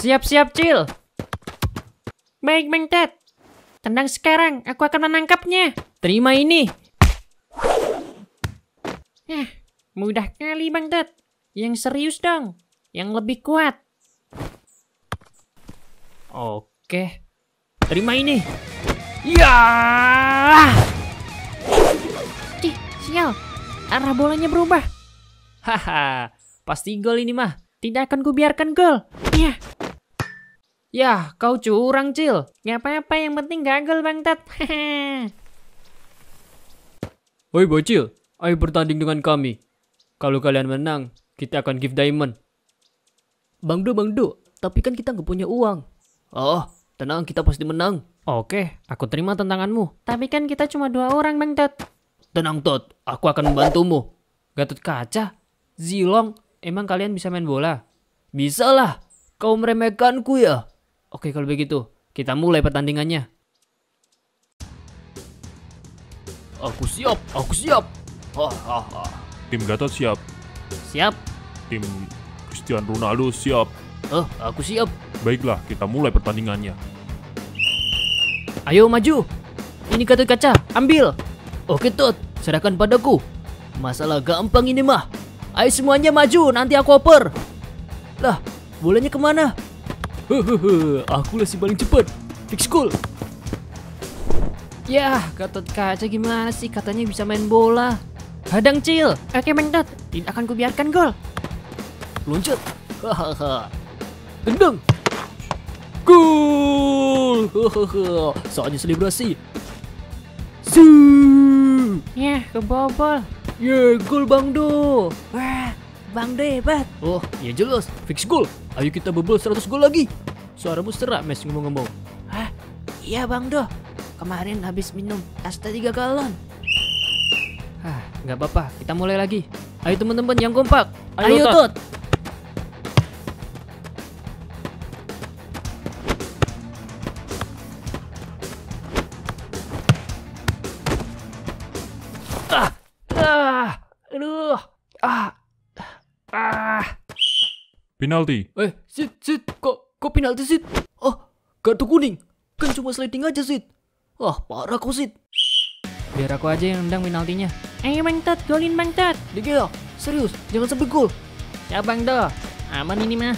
Siap-siap, Cil. Baik, Bang Ted. Tendang sekarang, aku akan menangkapnya. Terima ini. Mudah kali, Bang Ted. Yang serius dong. Yang lebih kuat. Oke. Terima ini. Ya! Sial. Arah bolanya berubah. Haha. Pasti gol ini mah. Tidak akan kubiarkan gol. Ya. Yah, kau curang, Cil. Gak apa-apa, yang penting gagal, Bang Ted. Woi bocil, ayo bertanding dengan kami. Kalau kalian menang, kita akan give diamond. Bang Do, tapi kan kita nggak punya uang. Oh, tenang, kita pasti menang. Oke, aku terima tantanganmu. Tapi kan kita cuma 2 orang, Bang Ted. Tenang, Tot. Aku akan membantumu. Gatot Kaca? Zilong? Emang kalian bisa main bola? Bisa lah. Kau meremehkanku ya? Oke, kalau begitu, kita mulai pertandingannya. Aku siap. Tim Gatot siap. Siap. Tim Cristiano Ronaldo siap. Aku siap. Baiklah, kita mulai pertandingannya. Ayo maju. Ini Gatot Kaca, ambil. Oke Tot, serahkan padaku. Masalah gampang ini mah. Ayo semuanya maju, nanti aku oper. Lah, bolanya kemana? Aku lah si paling cepat. Fix goal. Yah, Gatot Kaca gimana sih? Katanya bisa main bola. Hadang, Cil. Oke, Bang Ted. Tidak akan kubiarkan gol. Loncat. Tendang. Gol. Saatnya selebrasi. Ya, kebobol. Ya, gol Bang Do. Wah, Bang Do hebat. Oh, ya jelas. Fix gol. Ayo kita bobol 100 gol lagi. Suaramu serak, Mes, ngomong-ngomong. Hah? Iya, Bang Do. Kemarin habis minum Asta 3 galon. Nggak apa-apa, kita mulai lagi. Ayo teman-teman yang kompak. Ayo Tot. Penalti. Sid, kok penalti, Sid? Oh, kartu kuning. Kan cuma sliding aja, Sid. Wah, parah kok, Sid. Biar aku aja yang nendang penaltinya. Ayo Bang Ted, golin Bang Ted. Dikira, serius, jangan sampai gol. Ya Bang Do, aman ini mah.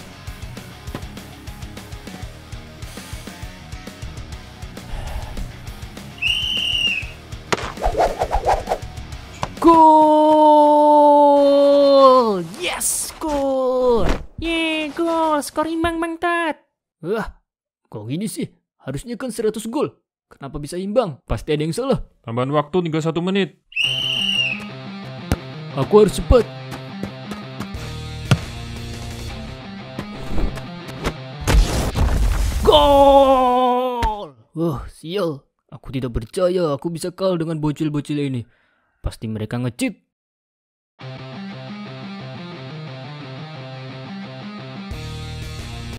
Gol! Yes, gol! Yeay, gol! Skor imbang Bang Ted. Kok gini sih? Harusnya kan 100 gol. Kenapa bisa imbang? Pasti ada yang salah. Tambahan waktu tinggal 1 menit. Aku harus cepat. Gol! Wah, sial. Aku tidak percaya aku bisa kalah dengan bocil-bocil ini. Pasti mereka nge-cheat.